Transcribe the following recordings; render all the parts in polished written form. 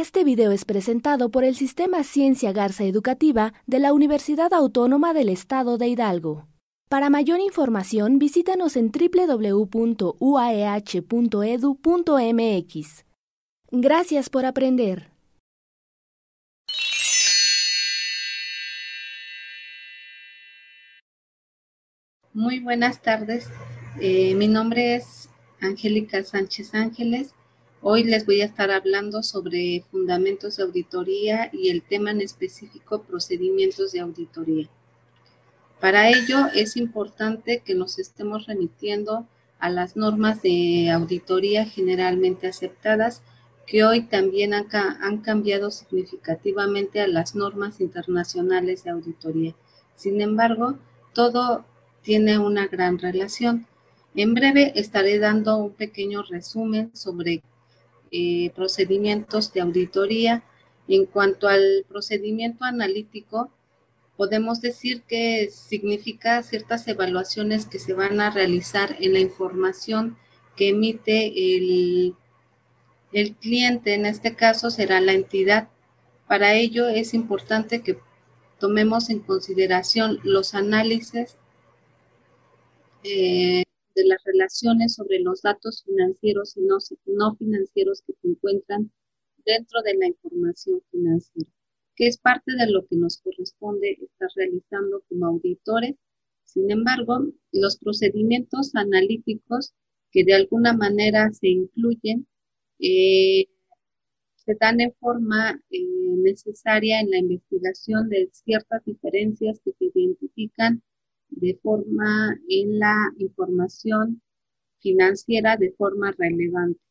Este video es presentado por el Sistema Ciencia Garza Educativa de la Universidad Autónoma del Estado de Hidalgo. Para mayor información, visítanos en www.uaeh.edu.mx. Gracias por aprender. Muy buenas tardes, mi nombre es Angélica Sánchez Ángeles. Hoy les voy a estar hablando sobre fundamentos de auditoría y el tema en específico procedimientos de auditoría. Para ello es importante que nos estemos remitiendo a las normas de auditoría generalmente aceptadas, que hoy también han cambiado significativamente a las normas internacionales de auditoría. Sin embargo, todo tiene una gran relación. En breve estaré dando un pequeño resumen sobre procedimientos de auditoría. En cuanto al procedimiento analítico, podemos decir que significa ciertas evaluaciones que se van a realizar en la información que emite el cliente. En este caso será la entidad. Para ello es importante que tomemos en consideración los análisis de las relaciones sobre los datos financieros y no financieros que se encuentran dentro de la información financiera, que es parte de lo que nos corresponde estar realizando como auditores. Sin embargo, los procedimientos analíticos que de alguna manera se incluyen se dan en forma necesaria en la investigación de ciertas diferencias que se identifican de forma en la información financiera de forma relevante.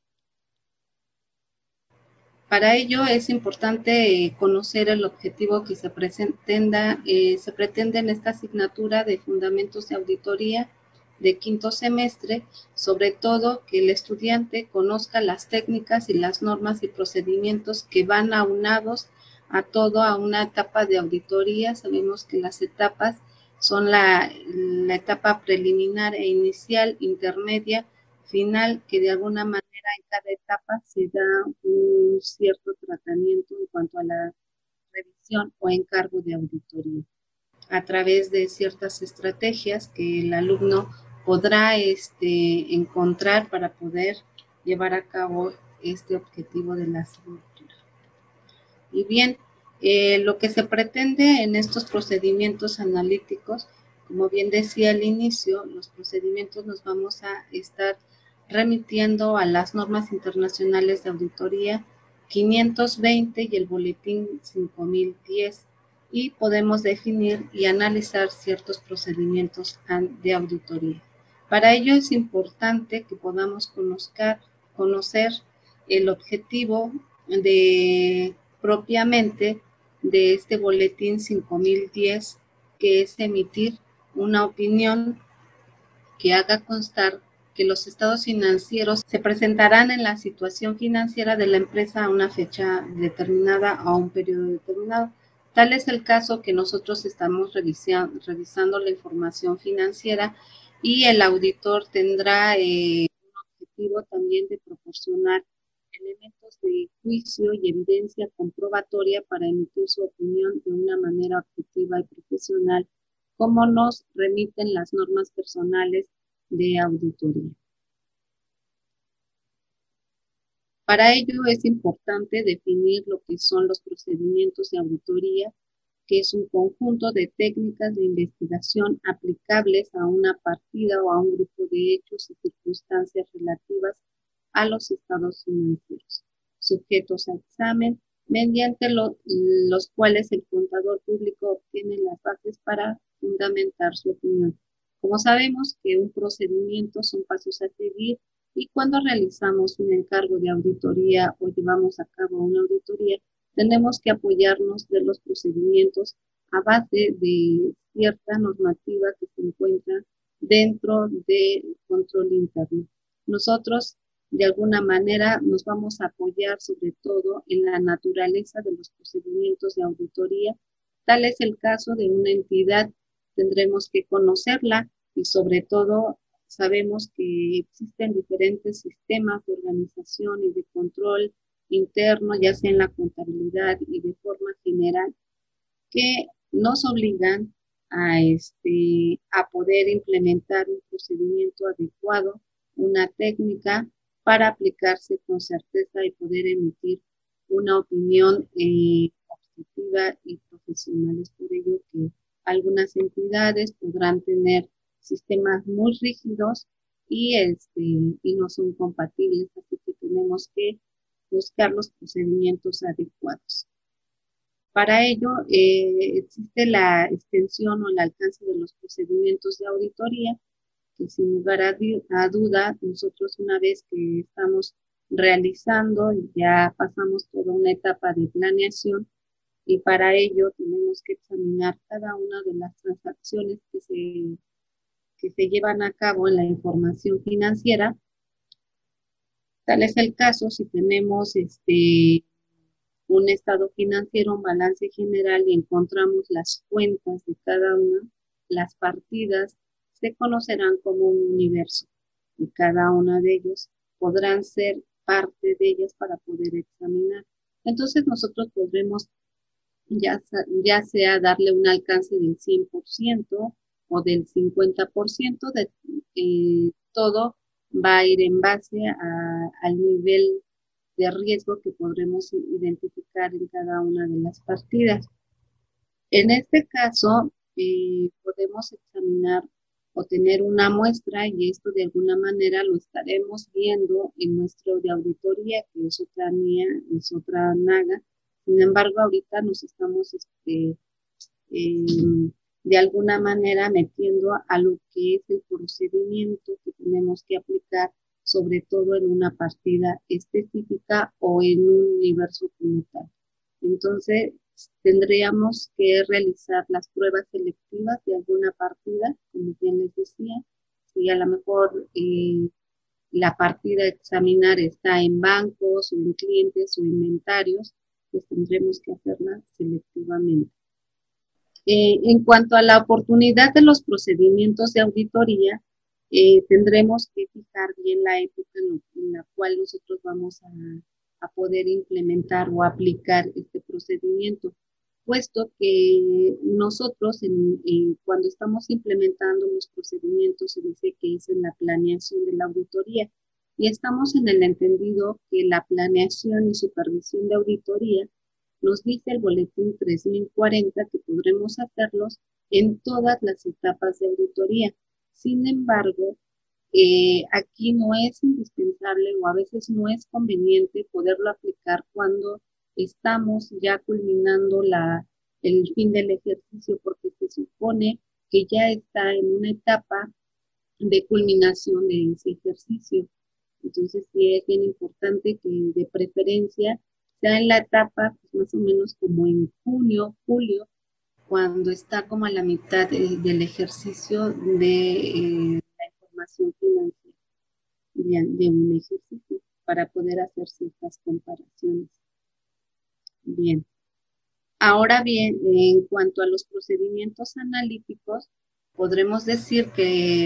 Para ello es importante conocer el objetivo que se pretende en esta asignatura de Fundamentos de Auditoría de quinto semestre, sobre todo que el estudiante conozca las técnicas y las normas y procedimientos que van aunados a una etapa de auditoría. Sabemos que las etapas son la etapa preliminar e inicial, intermedia, final, que de alguna manera en cada etapa se da un cierto tratamiento en cuanto a la revisión o encargo de auditoría, a través de ciertas estrategias que el alumno podrá encontrar para poder llevar a cabo este objetivo de la asignatura. Y bien, lo que se pretende en estos procedimientos analíticos, como bien decía al inicio, los procedimientos nos vamos a estar remitiendo a las normas internacionales de auditoría 520 y el boletín 5010, y podemos definir y analizar ciertos procedimientos de auditoría. Para ello es importante que podamos conocer el objetivo propiamente de este boletín 5010, que es emitir una opinión que haga constar que los estados financieros se presentarán en la situación financiera de la empresa a una fecha determinada o a un periodo determinado. Tal es el caso que nosotros estamos revisando la información financiera, y el auditor tendrá un objetivo también de proporcionar elementos de juicio y evidencia comprobatoria para emitir su opinión de una manera objetiva y profesional, como nos remiten las normas personales de auditoría. Para ello es importante definir lo que son los procedimientos de auditoría, que es un conjunto de técnicas de investigación aplicables a una partida o a un grupo de hechos y circunstancias relativas a los estados financieros, sujetos a examen, mediante los cuales el contador público obtiene las bases para fundamentar su opinión. Como sabemos que un procedimiento son pasos a seguir, y cuando realizamos un encargo de auditoría o llevamos a cabo una auditoría, tenemos que apoyarnos de los procedimientos a base de cierta normativa que se encuentra dentro del control interno. Nosotros, de alguna manera, nos vamos a apoyar sobre todo en la naturaleza de los procedimientos de auditoría. Tal es el caso de una entidad, tendremos que conocerla, y sobre todo sabemos que existen diferentes sistemas de organización y de control interno, ya sea en la contabilidad y de forma general, que nos obligan a poder implementar un procedimiento adecuado, una técnica para aplicarse con certeza y poder emitir una opinión objetiva y profesional. Es por ello que algunas entidades podrán tener sistemas muy rígidos y no son compatibles, así que tenemos que buscar los procedimientos adecuados. Para ello, existe la extensión o el alcance de los procedimientos de auditoría, que sin lugar a duda, nosotros una vez que estamos realizando, ya pasamos toda una etapa de planeación y para ello tenemos que examinar cada una de las transacciones que se llevan a cabo en la información financiera. Tal es el caso si tenemos un estado financiero, un balance general y encontramos las cuentas de cada una, las partidas se conocerán como un universo y cada una de ellos podrán ser parte de ellas para poder examinar. Entonces nosotros podremos ya sea darle un alcance del 100% o del 50%, todo va a ir en base al nivel de riesgo que podremos identificar en cada una de las partidas. En este caso, podemos examinar o tener una muestra y esto de alguna manera lo estaremos viendo en nuestro de auditoría, que es otra mía, es otra NAGA. Sin embargo, ahorita nos estamos eh, de alguna manera metiendo a lo que es el procedimiento que tenemos que aplicar, sobre todo en una partida específica o en un universo como tal. Entonces, tendríamos que realizar las pruebas selectivas de alguna partida, como bien les decía, si a lo mejor la partida a examinar está en bancos o en clientes o inventarios, pues tendremos que hacerla selectivamente. En cuanto a la oportunidad de los procedimientos de auditoría, tendremos que fijar bien la época en la cual nosotros vamos a poder implementar o aplicar este procedimiento, puesto que nosotros cuando estamos implementando los procedimientos se dice que es en la planeación de la auditoría y estamos en el entendido que la planeación y supervisión de auditoría nos dice el boletín 3040 que podremos hacerlos en todas las etapas de auditoría. Sin embargo, aquí no es indispensable o a veces no es conveniente poderlo aplicar cuando estamos ya culminando el fin del ejercicio, porque se supone que ya está en una etapa de culminación de ese ejercicio. Entonces sí es bien importante que de preferencia sea en la etapa pues, más o menos como en junio, julio, cuando está como a la mitad del ejercicio de la información financiera de un ejercicio para poder hacer ciertas comparaciones. Bien. Ahora bien, en cuanto a los procedimientos analíticos, podremos decir que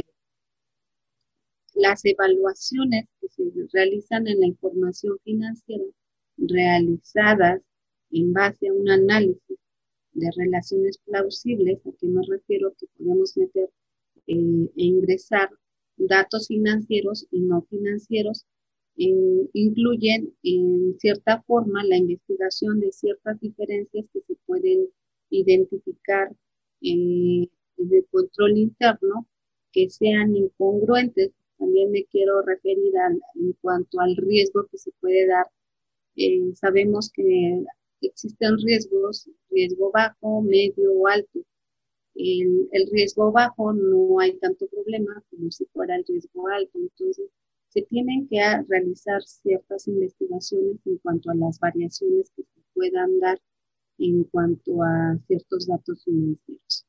las evaluaciones que se realizan en la información financiera realizadas en base a un análisis de relaciones plausibles, a que me refiero que podemos meter e ingresar datos financieros y no financieros, incluyen en cierta forma la investigación de ciertas diferencias que se pueden identificar de control interno que sean incongruentes. También me quiero referir en cuanto al riesgo que se puede dar. Sabemos que existen riesgos, riesgo bajo, medio o alto. El riesgo bajo no hay tanto problema como si fuera el riesgo alto. Entonces, se tienen que realizar ciertas investigaciones en cuanto a las variaciones que se puedan dar en cuanto a ciertos datos financieros.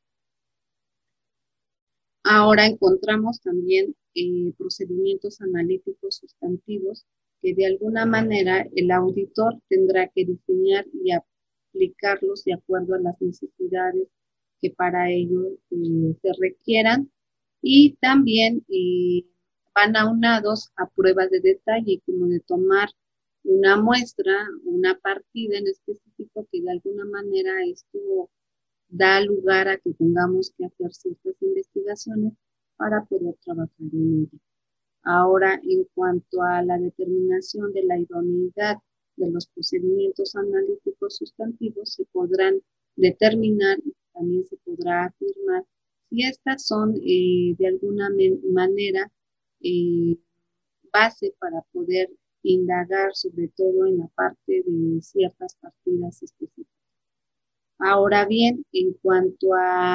Ahora encontramos también procedimientos analíticos sustantivos que de alguna manera el auditor tendrá que diseñar y aplicarlos de acuerdo a las necesidades que para ello se requieran y también van aunados a pruebas de detalle como de tomar una muestra, una partida en específico que de alguna manera esto da lugar a que tengamos que hacer ciertas investigaciones para poder trabajar en ello. Ahora, en cuanto a la determinación de la idoneidad de los procedimientos analíticos sustantivos, se podrán determinar y también se podrá afirmar si estas son de alguna manera eh, base para poder indagar sobre todo en la parte de ciertas partidas específicas. Ahora bien, en cuanto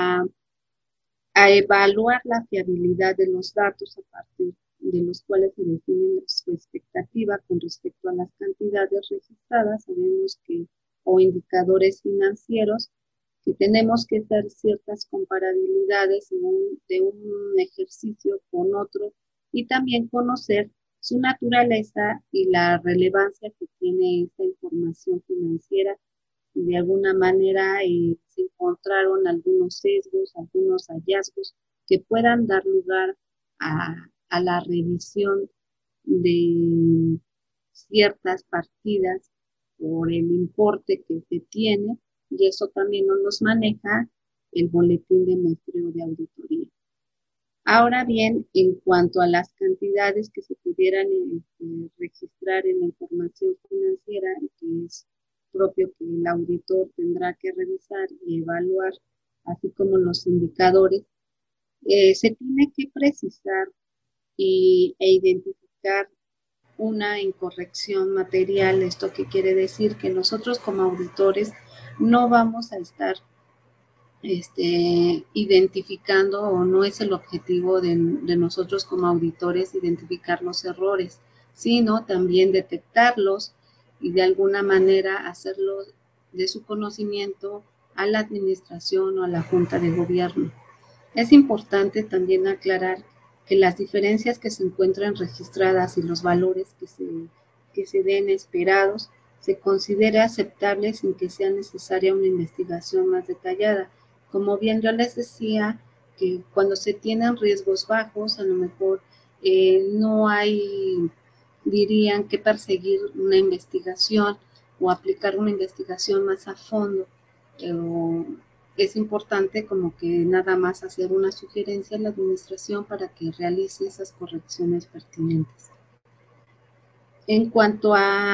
a evaluar la fiabilidad de los datos a partir de los cuales se define su expectativa con respecto a las cantidades registradas, sabemos que, o indicadores financieros, que tenemos que hacer ciertas comparabilidades de un ejercicio con otro y también conocer su naturaleza y la relevancia que tiene esta información financiera. Y de alguna manera se encontraron algunos sesgos, algunos hallazgos que puedan dar lugar a la revisión de ciertas partidas por el importe que se tiene, y eso también nos los maneja el boletín de muestreo de auditoría. Ahora bien, en cuanto a las cantidades que se pudieran registrar en la información financiera, que es propio que el auditor tendrá que revisar y evaluar, así como los indicadores, se tiene que precisar e identificar una incorrección material. ¿Esto qué quiere decir? Que nosotros como auditores no vamos a estar identificando, o no es el objetivo de nosotros como auditores identificar los errores, sino también detectarlos y de alguna manera hacerlo de su conocimiento a la administración o a la Junta de Gobierno. Es importante también aclarar que las diferencias que se encuentran registradas y los valores que se den esperados se considera aceptable sin que sea necesaria una investigación más detallada. Como bien yo les decía, que cuando se tienen riesgos bajos, a lo mejor no hay, dirían, que perseguir una investigación o aplicar una investigación más a fondo. Es importante como que nada más hacer una sugerencia a la administración para que realice esas correcciones pertinentes. En cuanto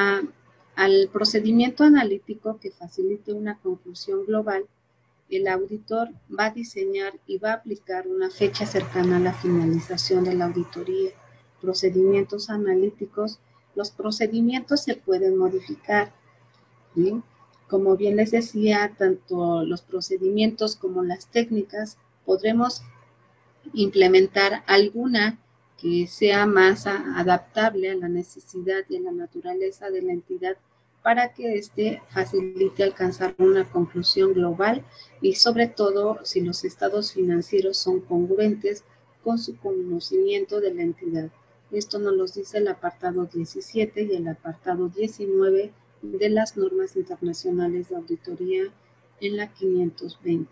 al procedimiento analítico que facilite una conclusión global, el auditor va a diseñar y va a aplicar una fecha cercana a la finalización de la auditoría. Procedimientos analíticos. Los procedimientos se pueden modificar, ¿sí? Como bien les decía, tanto los procedimientos como las técnicas podremos implementar alguna que sea más adaptable a la necesidad y a la naturaleza de la entidad para que éste facilite alcanzar una conclusión global y sobre todo si los estados financieros son congruentes con su conocimiento de la entidad. Esto nos lo dice el apartado 17 y el apartado 19 de las normas internacionales de auditoría en la 520.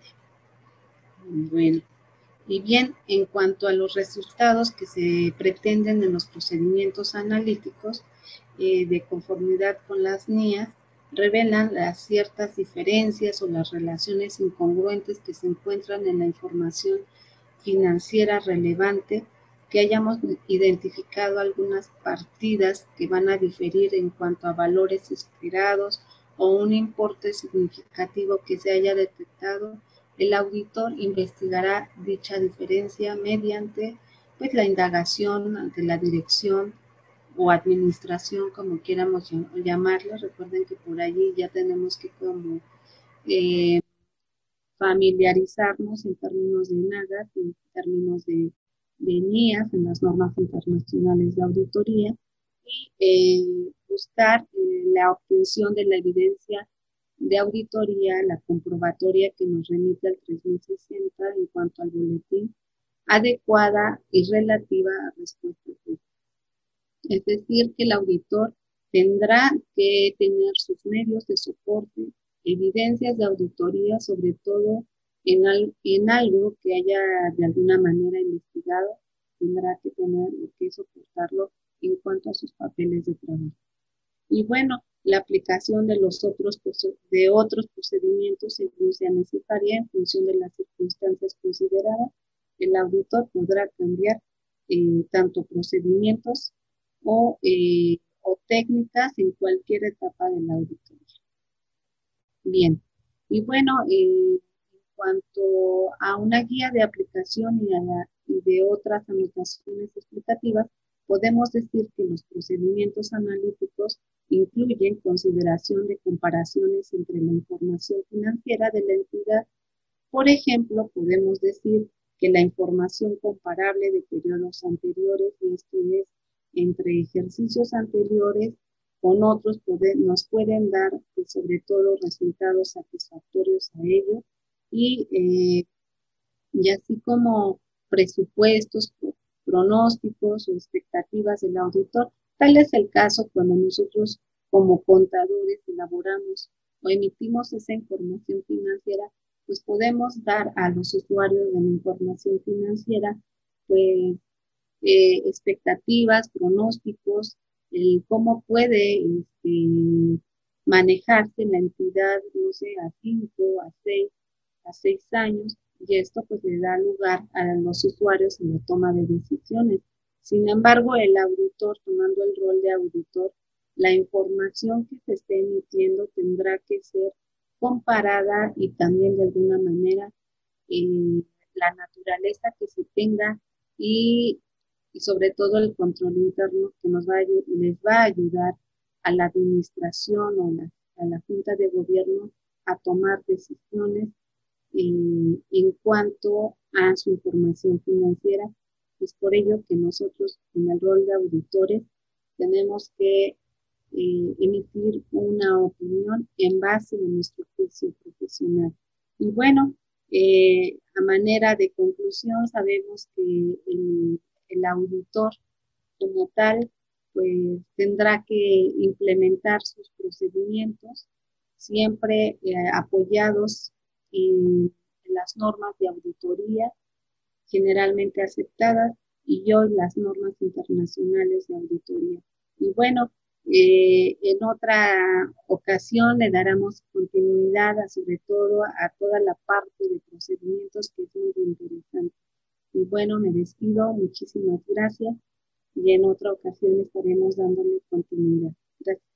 Bueno. Y bien, en cuanto a los resultados que se pretenden en los procedimientos analíticos de conformidad con las NIAs, revelan las ciertas diferencias o las relaciones incongruentes que se encuentran en la información financiera relevante, que hayamos identificado algunas partidas que van a diferir en cuanto a valores esperados o un importe significativo que se haya detectado. El auditor investigará dicha diferencia mediante pues, la indagación ante la dirección o administración, como quieramos llamarla. Recuerden que por allí ya tenemos que como familiarizarnos en términos de NAGAT, en términos de NIAF, en las normas internacionales de auditoría, y buscar la obtención de la evidencia de auditoría, la comprobatoria que nos remite al 3060 en cuanto al boletín, adecuada y relativa a respuestas. Es decir, que el auditor tendrá que tener sus medios de soporte, evidencias de auditoría, sobre todo en algo que haya de alguna manera investigado, tendrá que tener que soportarlo en cuanto a sus papeles de trabajo. Y bueno, la aplicación de de otros procedimientos según sea necesaria en función de las circunstancias consideradas, el auditor podrá cambiar tanto procedimientos o técnicas en cualquier etapa de la auditoría. Bien, y bueno, en cuanto a una guía de aplicación y de otras anotaciones explicativas, podemos decir que los procedimientos analíticos incluyen consideración de comparaciones entre la información financiera de la entidad. Por ejemplo, podemos decir que la información comparable de periodos anteriores, y esto es entre ejercicios anteriores con otros, nos pueden dar sobre todo resultados satisfactorios a ello y, eh, y así como presupuestos, pronósticos o expectativas del auditor. Tal es el caso cuando nosotros como contadores elaboramos o emitimos esa información financiera, pues podemos dar a los usuarios de la información financiera pues expectativas, pronósticos, cómo puede manejarse la entidad, no sé, a 5, a 6 años, y esto pues le da lugar a los usuarios en la toma de decisiones. Sin embargo, el auditor, tomando el rol de auditor, la información que se esté emitiendo tendrá que ser comparada y también de alguna manera la naturaleza que se tenga y, y sobre todo el control interno que les va a ayudar a la administración a la Junta de Gobierno a tomar decisiones en cuanto a su información financiera. Es por ello que nosotros en el rol de auditores tenemos que emitir una opinión en base a nuestro juicio profesional. Y bueno, a manera de conclusión, sabemos que el auditor como tal, pues tendrá que implementar sus procedimientos siempre apoyados en las normas de auditoría generalmente aceptadas y hoy las normas internacionales de auditoría. Y bueno, en otra ocasión le daremos continuidad sobre todo a toda la parte de procedimientos que es muy interesante. Y bueno, me despido, muchísimas gracias y en otra ocasión estaremos dándole continuidad. Gracias.